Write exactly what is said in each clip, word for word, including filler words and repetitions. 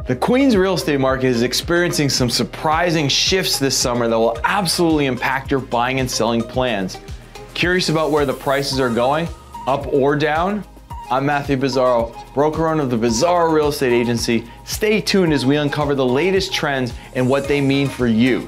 The Queens real estate market is experiencing some surprising shifts this summer that will absolutely impact your buying and selling plans. Curious about where the prices are going, up or down? I'm Matthew Bizzarro, broker owner of the Bizzarro Real Estate Agency. Stay tuned as we uncover the latest trends and what they mean for you.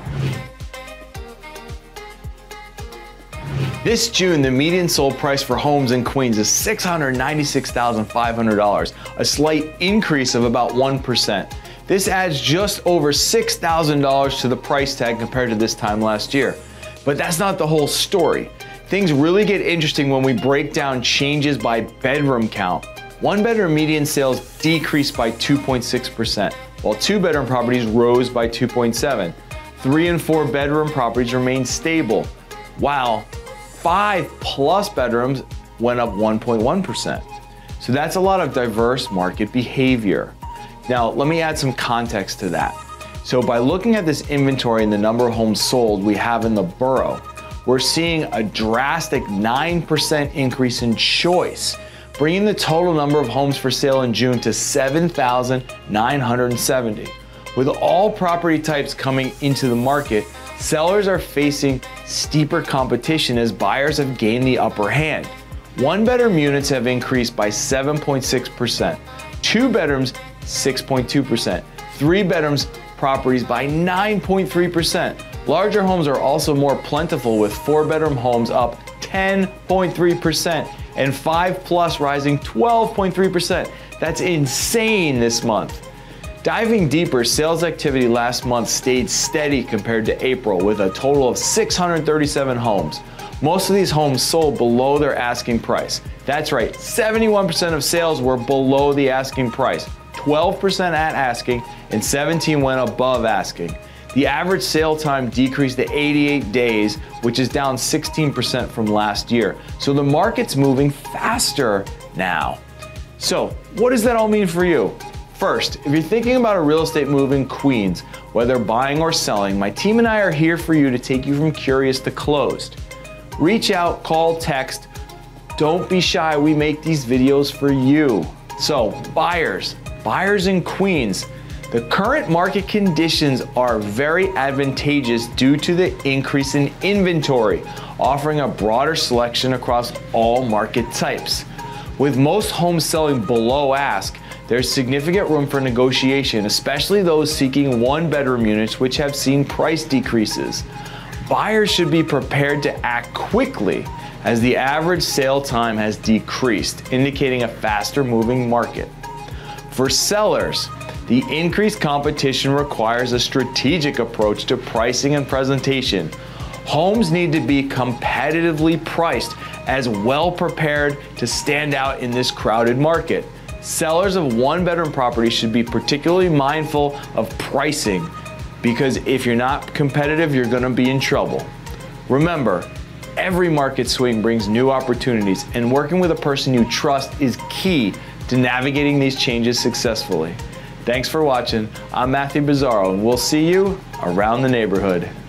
This June, the median sold price for homes in Queens is six hundred ninety-six thousand five hundred dollars, a slight increase of about one percent. This adds just over six thousand dollars to the price tag compared to this time last year. But that's not the whole story. Things really get interesting when we break down changes by bedroom count. One bedroom median sales decreased by two point six percent, while two bedroom properties rose by two point seven. Three and four bedroom properties remained stable, while five plus bedrooms went up one point one percent. So that's a lot of diverse market behavior. Now, let me add some context to that. So by looking at this inventory and the number of homes sold we have in the borough, we're seeing a drastic nine percent increase in choice, bringing the total number of homes for sale in June to seven thousand nine hundred seventy. With all property types coming into the market, sellers are facing steeper competition as buyers have gained the upper hand. One bedroom units have increased by seven point six percent, two bedrooms six point two percent, three bedrooms properties by nine point three percent. Larger homes are also more plentiful, with four bedroom homes up ten point three percent and five plus rising twelve point three percent. That's insane this month. Diving deeper, sales activity last month stayed steady compared to April, with a total of six hundred thirty-seven homes. Most of these homes sold below their asking price. That's right, seventy-one percent of sales were below the asking price, twelve percent at asking, and seventeen went above asking. The average sale time decreased to eighty-eight days, which is down sixteen percent from last year. So the market's moving faster now. So what does that all mean for you? First, if you're thinking about a real estate move in Queens, whether buying or selling, my team and I are here for you to take you from curious to closed. Reach out, call, text. Don't be shy, we make these videos for you. So, buyers, buyers in Queens, the current market conditions are very advantageous due to the increase in inventory, offering a broader selection across all market types. With most homes selling below ask, there's significant room for negotiation, especially those seeking one bedroom units, which have seen price decreases. Buyers should be prepared to act quickly, as the average sale time has decreased, indicating a faster moving market. For sellers, the increased competition requires a strategic approach to pricing and presentation. Homes need to be competitively priced, as well prepared to stand out in this crowded market. Sellers of one bedroom properties should be particularly mindful of pricing, because if you're not competitive, you're going to be in trouble. Remember, every market swing brings new opportunities, and working with a person you trust is key to navigating these changes successfully. Thanks for watching. I'm Matthew Bizzarro, and we'll see you around the neighborhood.